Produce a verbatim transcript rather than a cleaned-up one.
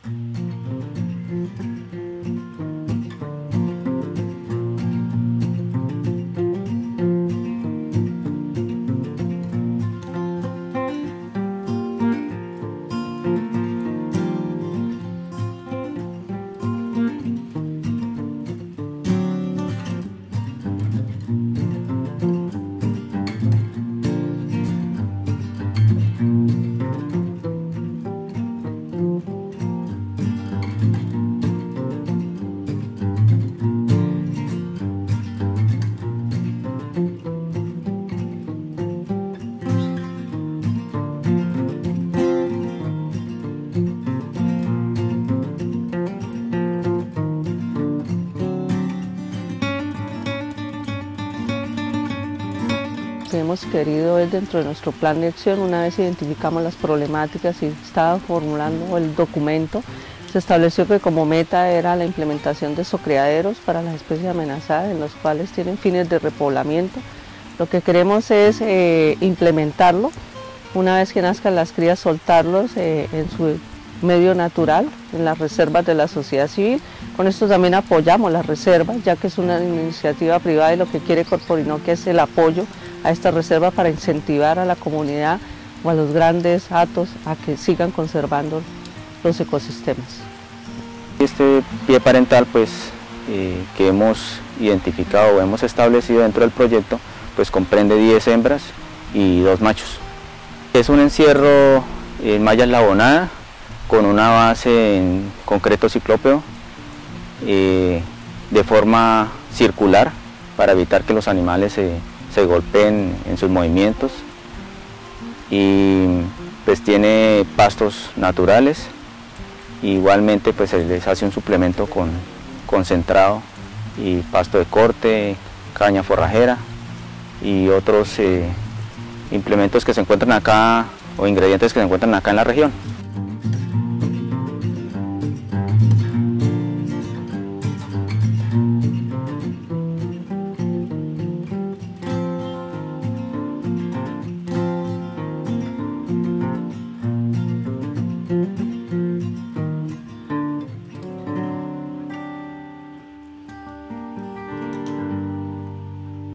que hemos querido es dentro de nuestro plan de acción, una vez identificamos las problemáticas y estaba formulando el documento, se estableció que como meta era la implementación de zocriaderos para las especies amenazadas, en los cuales tienen fines de repoblamiento. Lo que queremos es eh, implementarlo, una vez que nazcan las crías, soltarlos eh, en su medio natural, en las reservas de la sociedad civil. Con esto también apoyamos las reservas, ya que es una iniciativa privada y lo que quiere Corporinoquia es el apoyo a esta reserva para incentivar a la comunidad o a los grandes hatos a que sigan conservando los ecosistemas. Este pie parental pues, eh, que hemos identificado o hemos establecido dentro del proyecto pues comprende diez hembras y dos machos. Es un encierro en malla eslabonada con una base en concreto ciclópeo eh, de forma circular para evitar que los animales se, se golpeen en sus movimientos, y pues tiene pastos naturales. Igualmente pues se les hace un suplemento con concentrado y pasto de corte, caña forrajera y otros eh, implementos que se encuentran acá o ingredientes que se encuentran acá en la región.